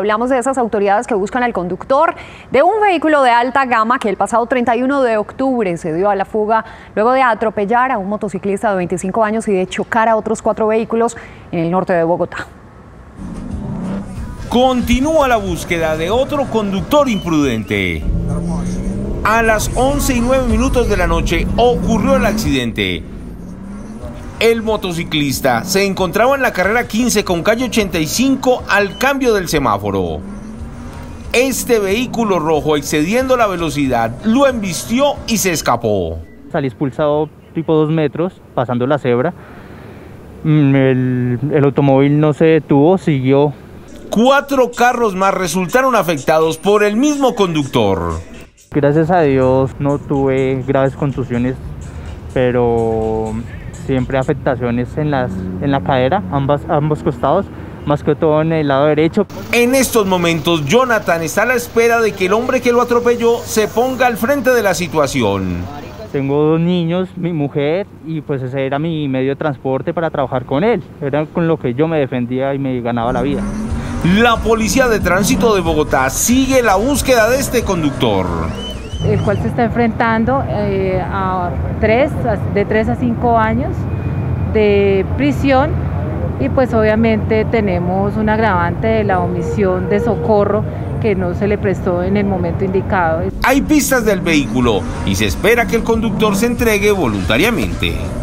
Hablamos de esas autoridades que buscan al conductor de un vehículo de alta gama que el pasado 31 de octubre se dio a la fuga luego de atropellar a un motociclista de 25 años y de chocar a otros 4 vehículos en el norte de Bogotá. Continúa la búsqueda de otro conductor imprudente. A las 11:09 de la noche ocurrió el accidente. El motociclista se encontraba en la carrera 15 con calle 85 al cambio del semáforo. Este vehículo rojo, excediendo la velocidad, lo embistió y se escapó. Salí expulsado tipo 2 metros, pasando la cebra. El automóvil no se detuvo, siguió. 4 carros más resultaron afectados por el mismo conductor. Gracias a Dios no tuve graves contusiones, pero siempre afectaciones en la cadera, ambos costados, más que todo en el lado derecho. En estos momentos, Jonathan está a la espera de que el hombre que lo atropelló se ponga al frente de la situación. Tengo 2 niños, mi mujer, y pues ese era mi medio de transporte para trabajar con él. Era con lo que yo me defendía y me ganaba la vida. La Policía de Tránsito de Bogotá sigue la búsqueda de este conductor, el cual se está enfrentando a de 3 a 5 años de prisión, y pues obviamente tenemos un agravante de la omisión de socorro que no se le prestó en el momento indicado. Hay pistas del vehículo y se espera que el conductor se entregue voluntariamente.